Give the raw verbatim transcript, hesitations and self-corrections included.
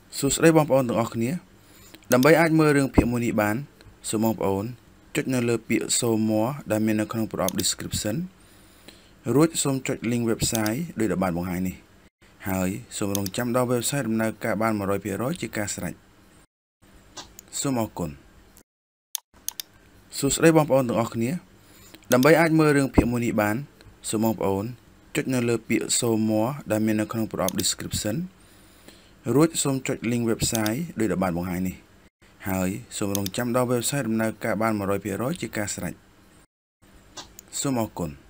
សួស្តីបងប្អូនទាំងអស់គ្នាដើម្បីអាចមើលរឿងភាគមួយនេះបានសូមបងប្អូនចុចនៅលើពាក្យ Show More ដែលមាននៅក្នុងប្រអប់ description រួចសូមចុច link website ដោយដែលបានបង្ហាញនេះហើយសូមរងចាំដល់ website ដំណើរការបាន one hundred percent ជាការស្រេចសូមអរគុណសួស្តីបងប្អូនទាំងអស់គ្នាដើម្បីអាចមើលរឿងភាគមួយនេះបានសូមបងប្អូនចុចនៅលើពាក្យ Show More ដែលមាននៅក្នុងប្រអប់ description រួចសូមចុច link website ដោយដែលបានបង្ហាញនេះហើយសូមរងចាំដល់ website ដំណើរការបាន one hundred percent ជាការស្រេចសូមអរគុណ